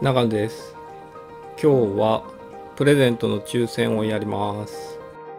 長野です。今日はプレゼントの抽選をやります。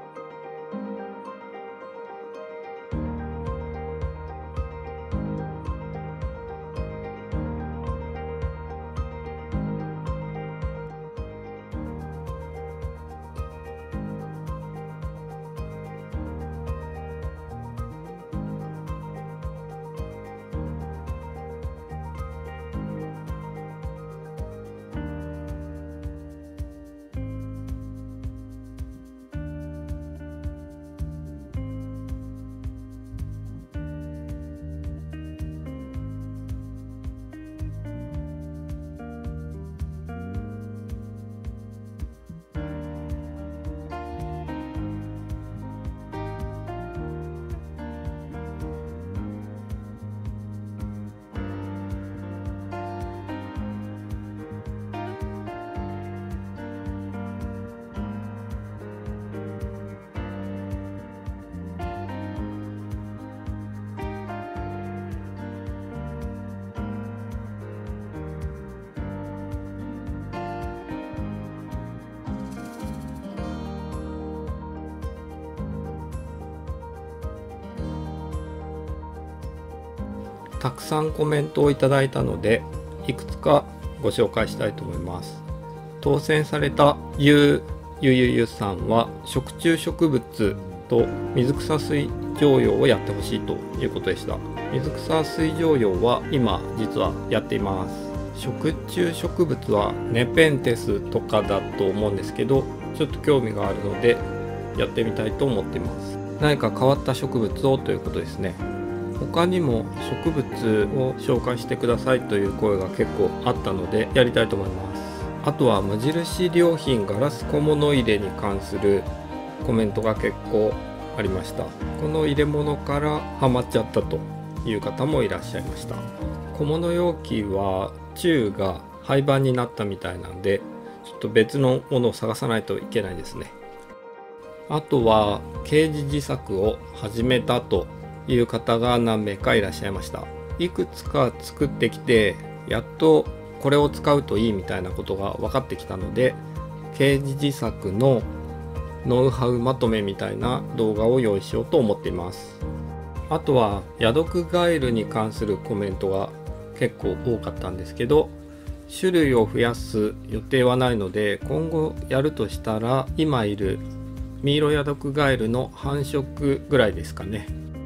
たくさんコメントをいただいたので、いくつかご紹介したいと思います。当選されたゆさんは、食虫植物と水草水蒸葉をやってほしいということでした。水草水蒸葉は今実はやっています。食虫植物はネペンテスとかだと思うんですけど、ちょっと興味があるのでやってみたいと思っています。何か変わった植物をということですね。他にも植物を紹介してくださいという声が結構あったのでやりたいと思います。あとは無印良品ガラス小物入れに関するコメントが結構ありました。この入れ物からハマっちゃったという方もいらっしゃいました。小物容器は宙が廃盤になったみたいなんで、ちょっと別のものを探さないといけないですね。あとはケージ自作を始めたという方が何名かいらっしゃいました。いくつか作ってきて、やっとこれを使うといいみたいなことが分かってきたので、ケージ自作のノウハウまとめみたいな動画を用意しようと思っています。あとはヤドクガエルに関するコメントが結構多かったんですけど、種類を増やす予定はないので、今後やるとしたら今いるミイロヤドクガエルの繁殖ぐらいですかね。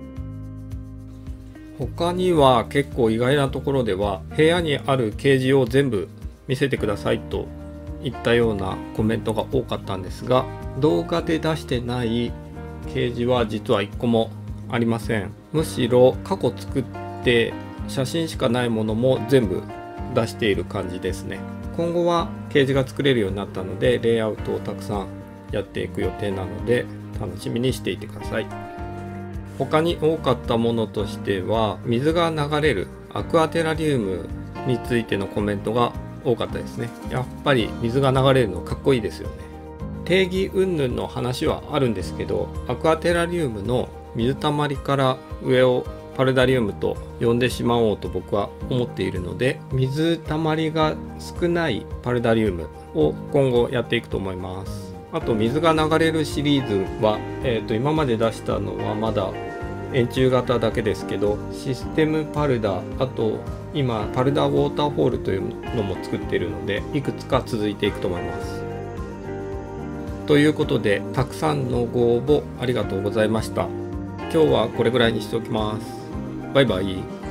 他には結構意外なところでは、部屋にあるケージを全部見せてくださいといったようなコメントが多かったんですが、動画で出してないケージは実は1個もありません。むしろ過去作って写真しかないものも全部出している感じですね。今後はケージが作れるようになったので、レイアウトをたくさんやっていく予定なので楽しみにしていてください。他に多かったものとしては、水が流れるアクアテラリウムについてのコメントが多かったですね。やっぱり水が流れるのかっこいいですよね。定義云々の話はあるんですけど、アクアテラリウムの水たまりから上をパルダリウムと呼んでしまおうと僕は思っているので、水たまりが少ないパルダリウムを今後やっていくと思います。あと水が流れるシリーズは、今まで出したのはまだ円柱型だけですけど、システムパルダ、あと今パルダウォーターフォールというのも作っているので、いくつか続いていくと思います。ということで、たくさんのご応募ありがとうございました。今日はこれぐらいにしておきます。バイバイ。